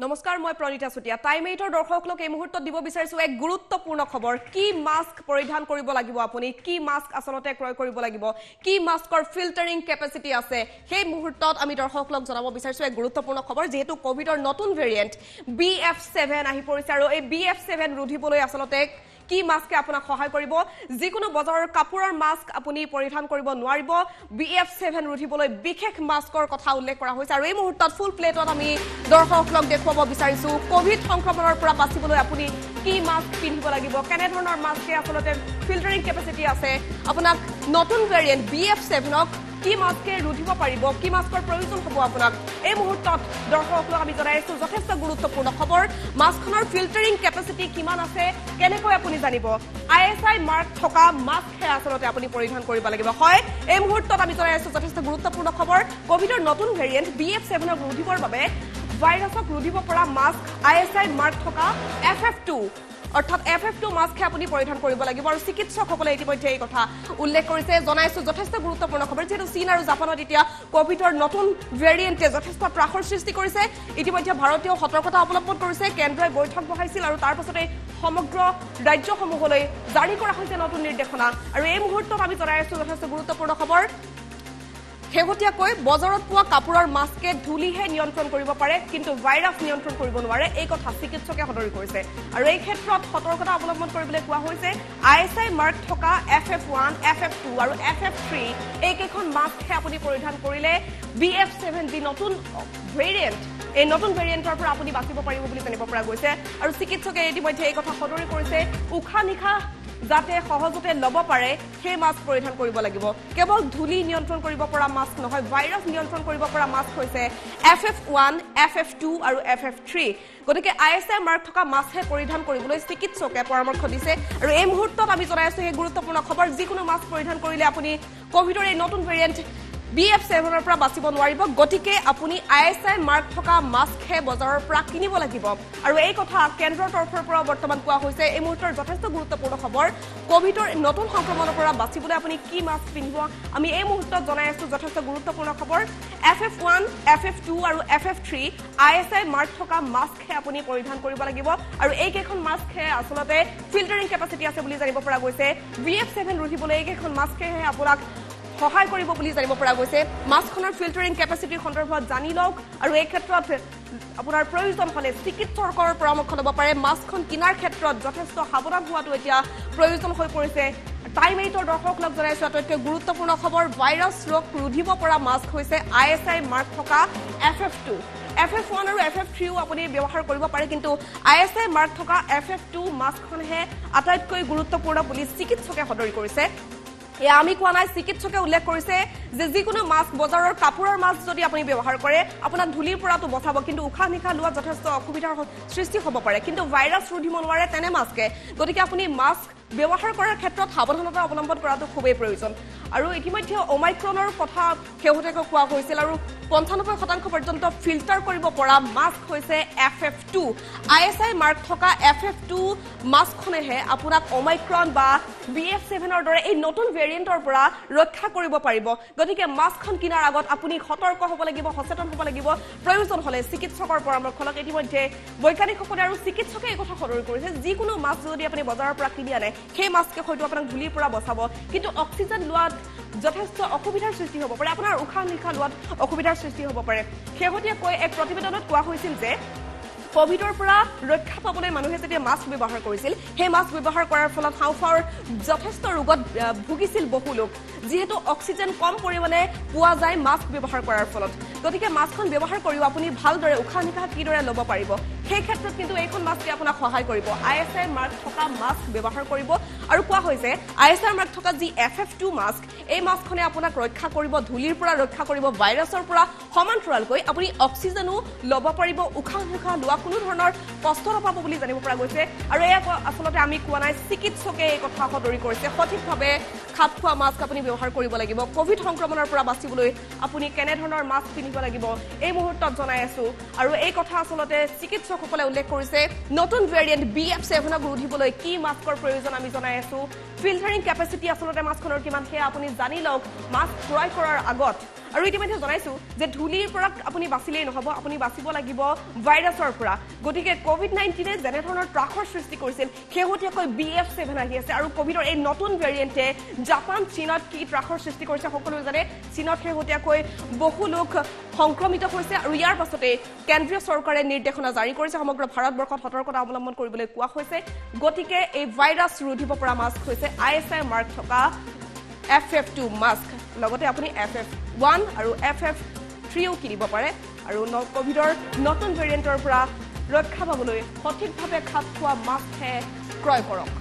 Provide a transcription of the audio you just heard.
নমস্কাৰ মই প্ৰণিতা সুতিয়া টাইম 8 ৰ দৰ্শকলোক এই মুহূৰ্তত দিব বিচাৰিছো এক গুৰুত্বপূৰ্ণ খবৰ কি মাস্ক পৰিধান কৰিব লাগিব আপুনি কি মাস্ক আসলতে ক্ৰয় কৰিব লাগিব কি মাস্কৰ ফিল্টাৰিং কেপাসিটি আছে সেই মুহূৰ্তত আমি দৰ্শকলোক জনাব বিচাৰিছো এক গুৰুত্বপূৰ্ণ খবৰ যেহেতু কোভিডৰ নতুন ভেৰিয়েন্ট BF7 আহি পৰিছে আৰু এই BF7 ৰোধিবলৈ আসলতে কি মাস্কে আপোনাক সহায় কৰিব যিকোনো বজাৰৰ কাপোৰৰ মাস্ক আপুনি পৰিধান কৰিব নোৱাৰিব BF7 ৰোধিবলৈ বিশেষ মাস্কৰ কথা উল্লেখ কৰা হৈছে আৰু এই মুহূৰ্তত ফুল প্লেটত আমি দৰ্শকলোক দেখুৱাব বিচাৰিছো কোভিড সংক্ৰমণৰ পৰা বাচিবলৈ আপুনি কি মাস্ক পিন্ধিব লাগিব কেনে ধৰণৰ মাস্কে আসলতে ফিল্টাৰিং কেপাসিটি আছে আপোনাক নতুন ভেৰিয়েন্ট BF7ক কি মাস্কে ৰোধিব পাৰিব কি মাস্কৰ প্ৰয়োজন হ'ব আপোনাক এই মুহূৰ্তত দৰ্শকলোক আমি জনাইছো যথেষ্ট গুৰুত্বপূৰ্ণ খবৰ মাস্কখনৰ ফিল্টাৰিং কেপাসিটি কিমান আছে কেনেকৈ আপুনি জানিব ISI মাৰ্ক থকা মাস্কহে আসলতে আপুনি পৰিধান কৰিব লাগিব হয় এই মুহূৰ্তত আমি জনাইছো যথেষ্ট গুৰুত্বপূৰ্ণ খবৰ কোভিডৰ নতুন ভেৰিয়েন্ট BF7ক ৰোধিবৰ বাবে ভাইৰাছক ৰোধিব পৰা মাস্ক ISI মাৰ্ক থকা FF2 অৰ্থাৎ FF2 মাস্কহে আপুনি পৰিধান কৰিব লাগিব আৰু চিকিৎসকসকলে ইতিমধ্যে এই কথা উল্লেখ কৰিছে জনাইছো যথেষ্ট গুৰুত্বপূৰ্ণ খবৰ যেহেতু চীন আৰু জাপানত এতিয়া কোভিডৰ নতুন ভেৰিয়েন্টে যথেষ্ট ত্ৰাসৰ সৃষ্টি কৰিছে ইতিমধ্যে ভাৰতীয় সতৰ্কতা অৱলম্বন কৰিছে কেন্দ্ৰই বৈঠক বহাইছিল আৰু তাৰ পাছতে সমগ্ৰ ৰাজ্যসমূহলৈ জাৰি কৰা হৈছে নতুন নিৰ্দেশনা আৰু এই মুহূৰ্তত আমি জনাইছো যথেষ্ট গুৰুত্বপূৰ্ণ খবৰ হেগতিয়াকৈ বজাৰত পোৱা কাপোৰৰ মাস্কে ধুলিহে নিয়ন্ত্ৰণ কৰিব পাৰে কিন্তু ভাইৰাছ নিয়ন্ত্ৰণ কৰিব নোৱাৰে এই কথা চিকিৎসকে সদৰি কৰিছে আৰু এই ক্ষেত্ৰত সতৰ্কতা অৱলম্বন কৰিবলৈ কোৱা হৈছে ISI মাৰ্ক থকা FF1 FF2 আৰু FF3 এই কেইখন মাস্কহে আপুনি পৰিধান কৰিলে BF7 যি নতুন ভেৰিয়েন্ট এই নতুন ভেৰিয়েন্টৰ পৰা আপুনি বাচিব পাৰিব বুলি জানিব পৰা গৈছে আৰু চিকিৎসকে ইতিমধ্যে এই কথা সদৰি কৰিছে উখা নিখা যাতে সহজতে লব পাৰে সেই মাস্ক পৰিধান কৰিব লাগিব কেৱল ধুলি নিয়ন্ত্ৰণ কৰিব পৰা মাস্ক নহয় ভাইৰাছ নিয়ন্ত্ৰণ কৰিব পৰা মাস্ক হৈছে FF1 FF2 আৰু FF3 গতিকে ISI মাৰ্ক থকা মাস্কহে পৰিধান কৰিবলৈ চিকিৎসকে পৰামৰ্শ দিছে আৰু এই মুহূৰ্তত আমি জনাইছো এই গুৰুত্বপূৰ্ণ খবৰ যিকোনো মাস্ক পৰিধান কৰিলে আপুনি কোভিডৰ এই নতুন ভেৰিয়েন্ট BF7ৰ পৰা বাচিব নোৱাৰিব গতিকে আপুনি ISI মাৰ্ক থকা মাস্কহে বজাৰৰ পৰা কিনিব লাগিব আৰু এই কথা কেন্দ্ৰৰ তৰফৰ পৰা বৰ্তমান কোৱা হৈছে এই মুহূৰ্তৰ যথেষ্ট গুৰুত্বপূৰ্ণ খবৰ কোভিডৰ নতুন সংক্ৰমণৰ পৰা বাচিবলৈ আপুনি কি মাস্ক পিন্ধিব আমি এই মুহূৰ্তত জনাই আছো যথেষ্ট গুৰুত্বপূৰ্ণ খবৰ FF1 FF2 আৰু FF3 ISI মাৰ্ক থকা মাস্কহে আপুনি পৰিধান কৰিব লাগিব আৰু এই কেইখন মাস্কহে আসলতে ফিল্টাৰিং কেপাসিটি আছে বুলি জানিব পৰা গৈছে BF7 ৰোধিবলৈ এই কেইখন মাস্কহে আপোনাক সহায় কৰিব বুলি জানিব পৰা গৈছে মাস্কখনৰ ফিল্টাৰিং কেপাসিটি সন্দৰ্ভত জানি লওক আৰু এই ক্ষেত্ৰত আপোনাৰ প্ৰয়োজন হলে চিকিৎসকৰ পৰামৰ্শ ল'ব পাৰে মাস্কখন কিনাৰ ক্ষেত্ৰত যথেষ্ট সাৱধান হোৱাটো এতিয়া প্ৰয়োজন হৈ পৰিছে টাইম 8 ৰ দৰ্শকলোক জনাইছো আটাইতকৈ গুৰুত্বপূৰ্ণ খবৰ ভাইৰাছ ৰোগ ৰোধিব পৰা মাস্ক হৈছে ISI মাৰ্ক থকা FF2 FF1 আৰু FF3ও আপুনি ব্যৱহাৰ কৰিব পাৰে কিন্তু ISI মাৰ্ক থকা FF2 মাস্কখনহে আটাইতকৈ গুৰুত্বপূৰ্ণ বুলি চিকিৎসকে সদৰি কৰিছে এয়া আমি কোৱা নাই চিকিৎসকে উল্লেখ কৰিছে যে যিকোনো মাস্ক বজাৰৰ কাপোৰৰ মাস্ক যদি আপুনি ব্যৱহাৰ কৰে আপোনাক ধুলিৰ পৰাটো বচাব কিন্তু উখা নিখা লোৱা যথেষ্ট অসুবিধাৰ সৃষ্টি হ'ব পাৰে কিন্তু ভাইৰাছ ৰোধিব নোৱাৰে তেনে মাস্কে গতিকে আপুনি মাস্ক ব্যৱহাৰ কৰাৰ ক্ষেত্ৰত সাৱধানতা অৱলম্বন কৰাটো খুবেই প্ৰয়োজন আৰু ইতিমধ্যে ওমাইক্ৰনৰ কথা কেউটেকৈ কোৱা হৈছিল আৰু 95% পৰ্যন্ত ফিল্টাৰ কৰিব পৰা মাস্ক হৈছে FF2 ISI মাৰ্ক থকা FF2 মাস্কখনেহে আপোনাক ওমাইক্ৰন বা BF7ৰ দৰে এই নতুন ভেৰিয়েন্টৰ পৰা ৰক্ষা কৰিব পাৰিব গতিকে মাস্কখন কিনাৰ আগত আপুনি সতৰ্ক হ'ব লাগিব সচেতন হ'ব লাগিব প্ৰয়োজন হলে চিকিৎসকৰ পৰামৰ্শ লওক ইতিমধ্যে বৈজ্ঞানিকসকলে আৰু চিকিৎসকে এই কথা সদৰি কৰিছে যিকোনো মাস্ক যদি আপুনি বজাৰৰ পৰা কিনি আনে সেই মাস্কে হয়তো আপোনাক ধুলিৰ পৰা বচাব কিন্তু অক্সিজেন লোৱাত যথেষ্ট অসুবিধাৰ সৃষ্টি হ'ব পাৰে আপোনাৰ উশাহ নিশাহ লোৱাত অসুবিধাৰ সৃষ্টি হ'ব পাৰে শেহতীয়াকৈ এক প্ৰতিবেদনত কোৱা হৈছিল যে কোভিডৰ পৰা ৰক্ষা পাবলৈ মানুহে যেতিয়া মাস্ক ব্যৱহাৰ কৰিছিল সেই মাস্ক ব্যৱহাৰ কৰাৰ ফলত হাওঁফাওৰ যথেষ্ট ৰোগত ভুগিছিল বহু লোক যেহেতু অক্সিজেন কম পৰিমাণে পোৱা যায় মাস্ক ব্যৱহাৰ কৰাৰ ফলত গতিকে মাস্কখন ব্যৱহাৰ কৰিও আপুনি ভালদৰে উশাহ নিশাহ কিদৰে ল'ব পাৰিব সেই ক্ষেত্ৰত কিন্তু এইখন মাস্কে আপোনাক সহায় কৰিব ISI মাৰ্ক থকা মাস্ক ব্যৱহাৰ কৰিব আৰু কোৱা হৈছে ISI মাৰ্ক থকা যি FF2 মাস্ক এই মাস্কখনে আপোনাক ৰক্ষা কৰিব ধুলিৰ পৰা ৰক্ষা কৰিব ভাইৰাছৰ পৰা সমান্তৰালকৈ আপুনি অক্সিজেনো ল'ব পাৰিব উশাহ নিশাহ লোৱা কোনো ধৰণৰ কষ্ট নাপাব বুলি জানিব পৰা গৈছে আৰু এয়া আসলতে আমি কোৱা নাই চিকিৎসকে এই কথা সদৰি কৰিছে সঠিকভাৱে খাপ খোৱা মাস্ক আপুনি ব্যৱহাৰ কৰিব লাগিব কোভিড সংক্ৰমণৰ পৰা বাচিবলৈ আপুনি কেনে ধৰণৰ মাস্ক পিন্ধিব লাগিব এই মুহূৰ্তত জনাই আছো আৰু এই কথা আসলতে চিকিৎসকসকলে উল্লেখ কৰিছে নতুন ভেৰিয়েন্ট BF7ক ৰোধিবলৈ কি মাস্কৰ প্ৰয়োজন আমি জনাই আছো ফিল্টাৰিং কেপাসিটি আসলতে মাস্কখনৰ কিমান সেয়া আপুনি জানি লওক মাস্ক ক্ৰয় কৰাৰ আগত আৰু ইতিমধ্যে জনাইছো যে ধূলিৰ পৰা আপুনি বাচিলেই নহব আপুনি বাচিব লাগিব ভাইৰাছৰ পৰা গতিকে কোভিড-19 এ যেনে ধৰণৰ ত্ৰাসৰ সৃষ্টি কৰিছিল শেহতীয়াকৈ BF7 আহি আছে আৰু কোভিডৰ এই নতুন ভেৰিয়েণ্টে জাপান চীনত কি ত্ৰাসৰ সৃষ্টি কৰিছে সকলোৱে জানে চীনত শেহতীয়াকৈ বহু লোক সংক্ৰমিত হৈছে আৰু ইয়াৰ পাছতে কেন্দ্ৰীয় চৰকাৰে নিৰ্দেশনা জাৰি কৰিছে সমগ্ৰ ভাৰতবৰ্ষত সতৰ্কতা অৱলম্বন কৰিবলৈ কোৱা হৈছে গতিকে এই ভাইৰাছ ৰোধিব পৰা মাস্ক হৈছে ISI মাৰ্ক থকা FF2 মাস্ক লগতে আপুনি FF1 আৰু FF3ও কিনিব পাৰে আৰু কোভিডৰ নতুন ভেৰিয়েণ্টৰ পৰা ৰক্ষা পাবলৈ সঠিকভাৱে খাপ খোৱা মাস্কহে ক্ৰয় কৰক